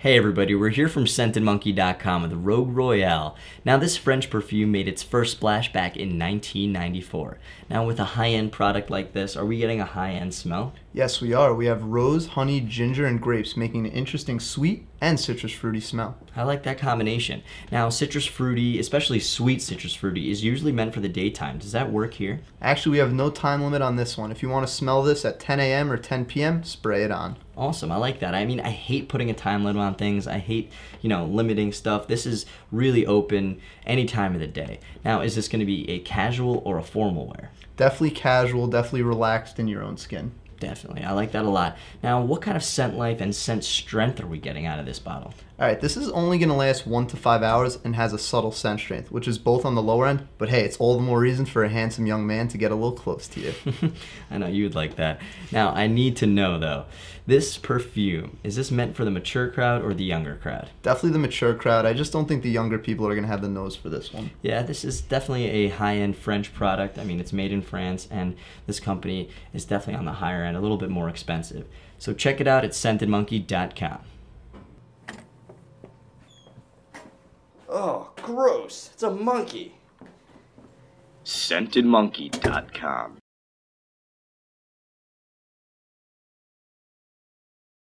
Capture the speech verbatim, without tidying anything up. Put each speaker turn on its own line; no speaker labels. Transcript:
Hey everybody, we're here from scented monkey dot com with the Rogue Royale. Now this French perfume made its first splash back in nineteen ninety-four. Now with a high-end product like this, are we getting a high-end smell?
Yes, we are. We have rose, honey, ginger, and grapes, making an interesting sweet and citrus fruity smell.
I like that combination. Now citrus fruity, especially sweet citrus fruity, is usually meant for the daytime. Does that work here?
Actually, we have no time limit on this one. If you want to smell this at ten A M or ten P M, spray it on.
Awesome, I like that. I mean, I hate putting a time limit on things. I hate, you know, limiting stuff. This is really open any time of the day. Now, is this going to be a casual or a formal wear?
Definitely casual, definitely relaxed in your own skin.
Definitely, I like that a lot. Now, what kind of scent life and scent strength are we getting out of this bottle?
Alright, this is only going to last one to five hours and has a subtle scent strength, which is both on the lower end, but hey, it's all the more reason for a handsome young man to get a little close to you.
I know you would like that. Now, I need to know though, this perfume, is this meant for the mature crowd or the younger crowd?
Definitely the mature crowd. I just don't think the younger people are going to have the nose for this one.
Yeah, this is definitely a high-end French product. I mean, it's made in France, and this company is definitely on the higher end, a little bit more expensive. So check it out at scented monkey dot com. Oh, gross. It's a monkey.
scented monkey dot com